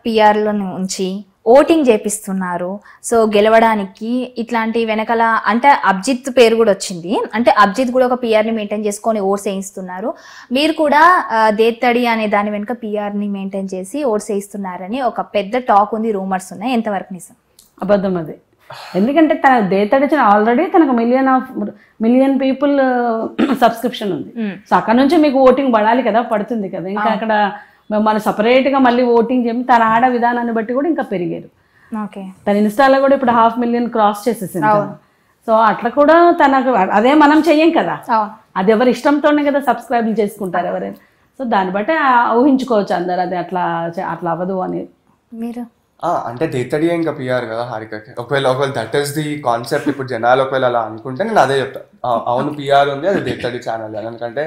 పిఆర్లను ఉంచి ఓటింగ్ చేపిస్తున్నారు. సో గెలవడానికి ఇట్లాంటి వెనకాల అంటే అభిజిత్ పేరు కూడా వచ్చింది. అంటే అభిజిత్ కూడా ఒక పిఆర్ని మెయింటైన్ చేసుకొని ఓట్స్ వేయిస్తున్నారు. మీరు కూడా దేత్తడి అనే దాని వెనుక పిఆర్ని మెయింటైన్ చేసి ఓట్స్ వేయిస్తున్నారని ఒక పెద్ద టాక్ ఉంది, రూమర్స్ ఉన్నాయి. ఎంతవరకు నిజం? అబద్ధం అది. ఎందుకంటే తన దేత్తడి ఆల్రెడీ తనకు మిలియన్ పీపుల్ సబ్స్క్రిప్షన్ ఉంది. సో అక్కడ నుంచి మీకు ఓటింగ్ పడాలి కదా, పడుతుంది కదా. ఇంకా అక్కడ మన సపరేట్గా మళ్ళీ ఓటింగ్ చేసి తన ఆడ విధానాన్ని బట్టి కూడా ఇంకా పెరిగారు. తన ఇన్స్టాలో కూడా ఇప్పుడు 500,000 క్రాస్ చేసేసింది. సో అట్లా కూడా తనకు అదే మనం చెయ్యం కదా, అది ఎవరి ఇష్టంతోనే కదా సబ్స్క్రైబ్ చేసుకుంటారు ఎవరైనా. సో దాన్ని బట్టి ఊహించుకోవచ్చు అందరు అది అట్లా అవ్వదు అని. మీరు అంటే దేత్తడి ఇంకా పిఆర్ కదా హారికకి. ఒకవేళ దట్ ఈస్ ది కాన్సెప్ట్. ఇప్పుడు జనాలు ఒకవేళ అలా అనుకుంటే నేను అదే చెప్తాను, అవును పిఆర్ ఉంది, అది దేత్తడి ఛానల్. ఎందుకంటే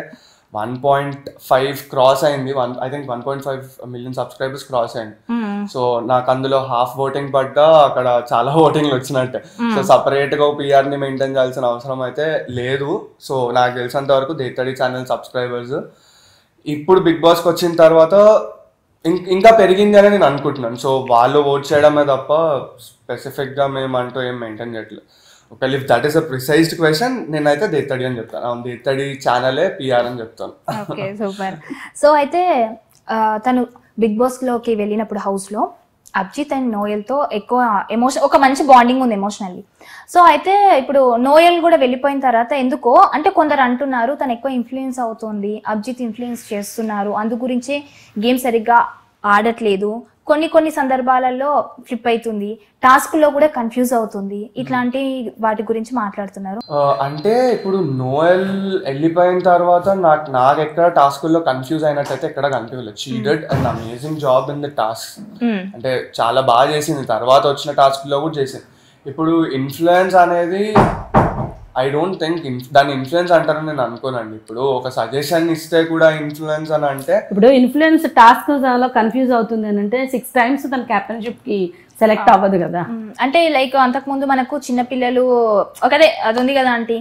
1.5 క్రాస్ అయింది. I think 1.5 million subscribers cross అయింది. సో నాకు అందులో హాఫ్ ఓటింగ్ పడ్డా అక్కడ చాలా ఓటింగ్లు వచ్చినట్టే. సో సపరేట్ గా పిఆర్ ని మెయింటైన్ చేయాల్సిన అవసరం అయితే లేదు. సో నాకు తెలిసినంత వరకు దేత్తడి ఛానల్ సబ్స్క్రైబర్స్ ఇప్పుడు బిగ్ బాస్కి వచ్చిన తర్వాత ఇంకా పెరిగింది అని నేను అనుకుంటున్నాను. సో వాళ్ళు ఓట్ చేయడమే తప్ప స్పెసిఫిక్ గా మేము అంటూ ఏం మెయింటైన్ చేయట్లేదు. ఒకవేళ if that is a precised question, నేనైతే దేత్తడి అని చెప్తాను. దేత్తడి ఛానలే పిఆర్ అని చెప్తాను. Okay, super. సో అయితే తను బిగ్ బాస్ లోకి వెళ్ళినప్పుడు హౌస్ లో అభిజిత్ అండ్ నోయల్తో ఎక్కువ ఒక మంచి బాండింగ్ ఉంది ఎమోషనల్లీ. సో అయితే ఇప్పుడు నోయల్ కూడా వెళ్ళిపోయిన తర్వాత ఎందుకో అంటే కొందరు అంటున్నారు తను ఎక్కువ ఇన్ఫ్లుయెన్స్ అవుతుంది, అభిజిత్ ఇన్ఫ్లుయెన్స్ చేస్తున్నారు, అందు గురించే గేమ్ సరిగ్గా ఆడట్లేదు, కొన్ని సందర్భాలలో ఫ్లిప్ అవుతుంది, టాస్క్ లో కూడా కన్ఫ్యూజ్ అవుతుంది, ఇట్లాంటి వాటి గురించి మాట్లాడుతున్నారు. అంటే ఇప్పుడు నోయల్ వెళ్ళిపోయిన తర్వాత నాకు ఎక్కడ టాస్క్ లో కన్ఫ్యూజ్ అయినట్టయితే ఎక్కడ కనిపించలేదు. She did an amazing job in the task. అంటే చాలా బాగా చేసింది. తర్వాత వచ్చిన టాస్క్ లో కూడా చేసింది. ఇప్పుడు ఇన్ఫ్లుయెన్స్ అనేది ఐ డోంట్ థింక్ దాని ఇన్ఫ్లుయెన్స్ అంటారని నేను అనుకోనండి. ఇప్పుడు ఒక సజెషన్ ఇస్తే కూడా ఇన్ఫ్లుయెన్స్ అని అంటే, ఇప్పుడు ఇన్ఫ్లుయెన్స్ టాస్క్ లో కన్ఫ్యూజ్ అవుతుంది అని అంటే 6 times తన క్యాప్టెన్షిప్ కి సెలెక్ట్ అవ్వదు కదా. అంటే లైక్ అంతకుముందు మనకు చిన్నపిల్లలు ఒకదే అది ఉంది కదా ఆంటీ,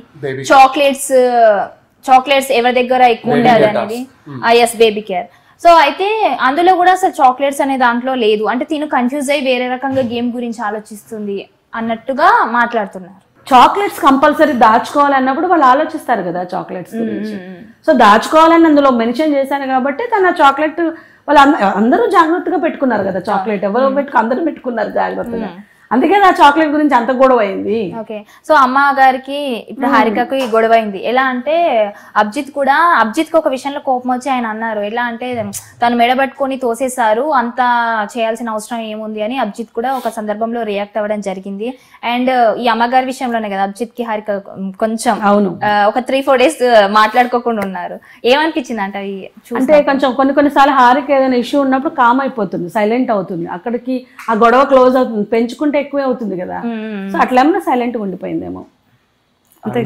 చాక్లెట్స్ ఎవరి దగ్గర ఎక్కువ ఉండేది అనేది, ఎస్ బేబీ కేర్. సో అయితే అందులో కూడా అసలు చాక్లెట్స్ అనే దాంట్లో లేదు. అంటే తిను కన్ఫ్యూజ్ అయ్యి వేరే రకంగా గేమ్ గురించి ఆలోచిస్తుంది అన్నట్టుగా మాట్లాడుతున్నారు. చాక్లెట్స్ కంపల్సరీ దాచుకోవాలన్నప్పుడు వాళ్ళు ఆలోచిస్తారు కదా చాక్లెట్స్ గురించి. సో దాచుకోవాలని అందులో మెన్షన్ చేశాను కాబట్టి తన చాక్లెట్ వాళ్ళు అందరూ జాగ్రత్తగా పెట్టుకున్నారు కదా. చాక్లెట్ ఎవరో అందరూ పెట్టుకున్నారు జాగ్రత్తగా, అందుకే నా చాక్లెట్ గురించి అంత గొడవ అయింది. ఓకే, సో అమ్మ గారికి ఇప్పుడు హారికకు గొడవ అయింది. ఎలా అంటే అభిజిత్ కి ఒక విషయంలో కోపం వచ్చి ఆయన అన్నారు, ఎలా అంటే తను మెడబట్టుకొని తోసేశారు, అంత చేయాల్సిన అవసరం ఏముంది అని అభిజిత్ కూడా ఒక సందర్భంలో రియాక్ట్ అవ్వడం జరిగింది. అండ్ ఈ అమ్మగారి విషయంలోనే కదా అభిజిత్ కి హారిక కొంచెం ఒక 3-4 days మాట్లాడుకోకుండా ఉన్నారు. ఏమనిపించింది అంటే అంటే కొంచెం కొన్నిసార్లు హారిక ఏదైనా ఇష్యూ ఉన్నప్పుడు కామ్ అయిపోతుంది, సైలెంట్ అవుతుంది, అక్కడికి ఆ గొడవ క్లోజ్ అవుతుంది, పెంచుకుంటే ఎక్కువే అవుతుంది కదా. సో అట్లా ఏమన్నా సైలెంట్గా ఉండిపోయిందేమో. అంటే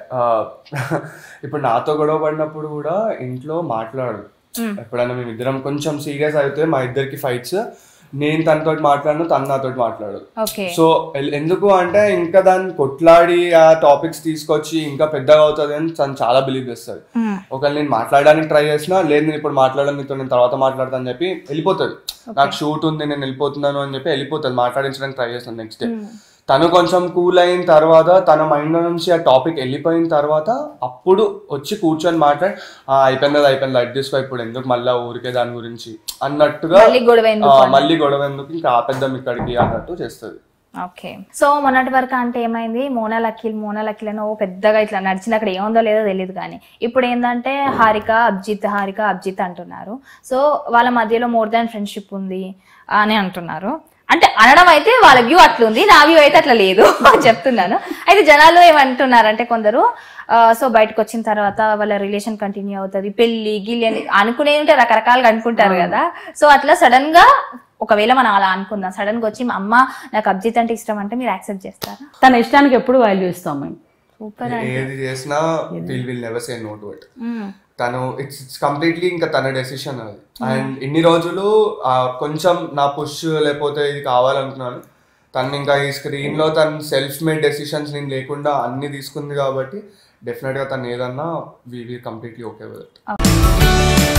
ఇప్పుడు నాతో గొడవ పడినప్పుడు కూడా ఇంట్లో మాట్లాడు. ఎప్పుడైనా మేమిద్దరం కొంచెం సీరియస్ అయితే మా ఇద్దరికి ఫైట్స్, నేను తనతో మాట్లాడను, తను నాతో మాట్లాడు. సో ఎందుకు అంటే ఇంకా దాన్ని కొట్లాడి ఆ టాపిక్స్ తీసుకొచ్చి ఇంకా పెద్దగా అవుతుంది అని తను చాలా బిలీవ్ చేస్తుంది. ఒకవేళ నేను మాట్లాడడానికి ట్రై చేసినా, లేదు నేను ఇప్పుడు మాట్లాడను నీతో, నేను తర్వాత మాట్లాడతాను అని చెప్పి వెళ్ళిపోతుంది. నాకు షూట్ ఉంది నేను వెళ్ళిపోతున్నాను అని చెప్పి వెళ్ళిపోతుంది. మాట్లాడించడానికి ట్రై చేస్తాను. నెక్స్ట్ డే తను కొంచెం కూల్ అయిన తర్వాత, తన మైండ్ నుంచి ఆ టాపిక్ వెళ్ళిపోయిన తర్వాత అప్పుడు వచ్చి కూర్చొని మాట్లాడి అయిపోయింది లైట్ తీసుకో, ఇప్పుడు ఎందుకు మళ్ళీ ఊరికే దాని గురించి అన్నట్టుగా మళ్ళీ గొడవ ఎందుకు, ఇంకా ఆపేద్దాం ఇక్కడికి అన్నట్టు చేస్తుంది. ఓకే, సో మొన్నటి వరకు అంటే ఏమైంది, మోనా లక్కీల్ అని పెద్దగా ఇట్లా నడిచింది, అక్కడ ఏముందో లేదో తెలియదు. కానీ ఇప్పుడు ఏంటంటే హారిక అభిజిత్ అంటున్నారు. సో వాళ్ళ మధ్యలో మోర్ దాన్ ఫ్రెండ్షిప్ ఉంది అని అంటున్నారు. అంటే అనడం అయితే వాళ్ళ వ్యూ అట్లుంది, నా వ్యూ అయితే అట్లా లేదు చెప్తున్నాను. అయితే జనాలు ఏమంటున్నారంటే కొందరు సో బయటకు వచ్చిన తర్వాత వాళ్ళ రిలేషన్ కంటిన్యూ అవుతుంది, పెళ్లి గిల్లి అని అనుకునే ఉంటే రకరకాలుగా అనుకుంటారు కదా. సో అట్లా సడన్ గా ఒకవేళ మనం అలా అనుకుందాం, సడన్ గా వచ్చి మా అమ్మ నాకు అభిజిత్ అంటే ఇష్టం అంటే మీరు యాక్సెప్ట్ చేస్తారా? తన ఇష్టానికి ఎప్పుడు వాల్యూ ఇస్తాం మేము. సూపర్. ఏది చేసినా will never say no to it. తను ఇట్స్ కంప్లీట్లీ ఇంకా తన డెసిషన్ అది. అండ్ ఇన్ని రోజులు కొంచెం నా పుష్ లేకపోతే ఇది కావాలనుకున్నాను, తను ఇంకా ఈ స్క్రీన్ లో తన సెల్ఫ్ మేడ్ డెసిషన్స్ నేను లేకుండా అన్ని తీసుకుంది కాబట్టి డెఫినెట్ గా తను ఏదన్నా we completely okay with it.